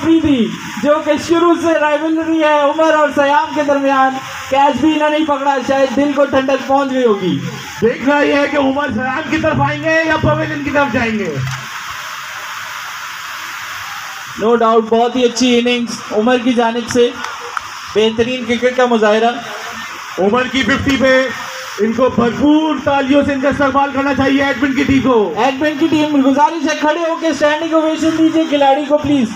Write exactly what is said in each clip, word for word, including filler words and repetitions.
आफरीदी जो कि शुरू से राइवलरी है उमर और सयाम के दरमियान। कैच भी इन्होंने नहीं पकड़ा, शायद दिल को ठंडक पहुंच गई होगी। देखना यह है कि उमर सयाम की तरफ आएंगे या पवेलियन की तरफ जाएंगे। नो डाउट बहुत ही अच्छी इनिंग्स उमर की जानिब से, बेहतरीन क्रिकेट का मुजाहिरा। उमर की फिफ्टी पे इनको भरपूर तालियों से इनका इस्तेमाल करना चाहिए। एडमिन की टीम को एडमिन की टीम गुजारिश है खड़े होकर स्टैंडिंग ओवेशन दीजिए खिलाड़ी को प्लीज।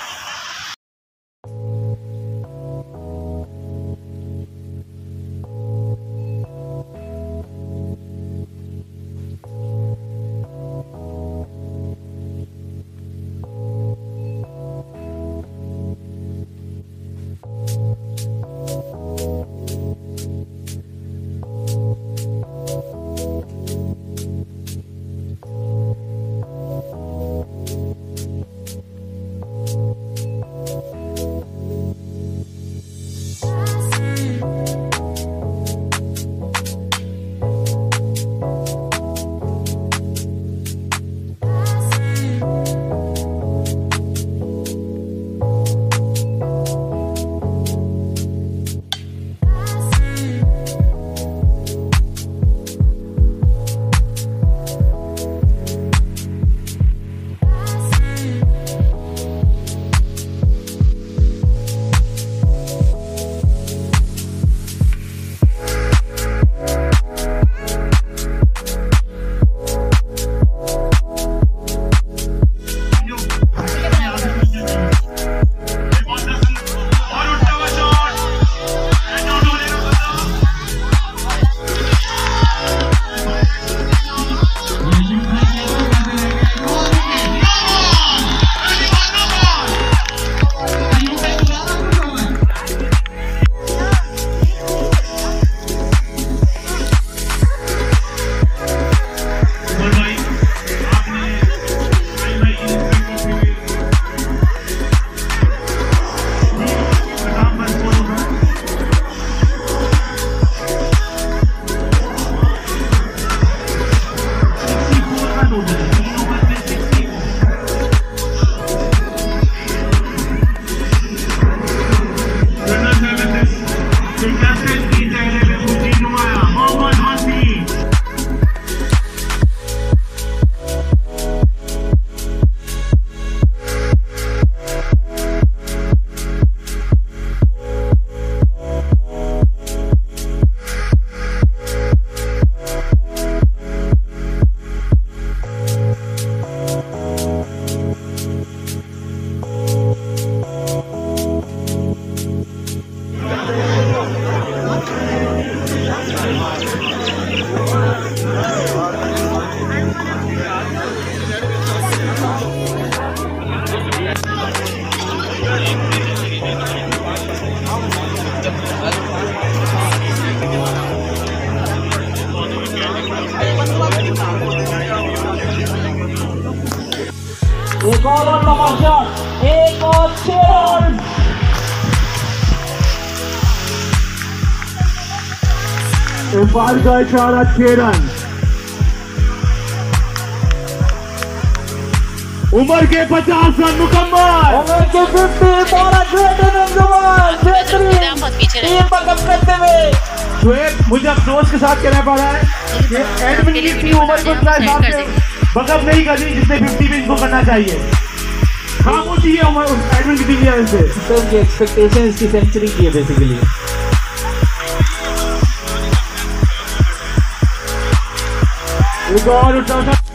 एक और तमाशा, एक और छह रन। इरफान का इशारा छह रन। उमर के पचास रन मुकम्मल। उमर के पचास बड़ा ग्रेट इनिंग्स उमर, बेहतरीन टीम बकअप करते हुए। शुएब मुझे अफसोस के साथ कहना पड़ रहा है कि एडमिन की टीम उमर को इतना हिसाब से बकअप नहीं कर रही जितने फिफ्टी में इनको करना चाहिए। खामोशी है उमर एडमिन की टीम की वजह से। तो उनकी एक्सपेक्टेशन इसकी सेंचुरी की है बेसिकली। एक और उठा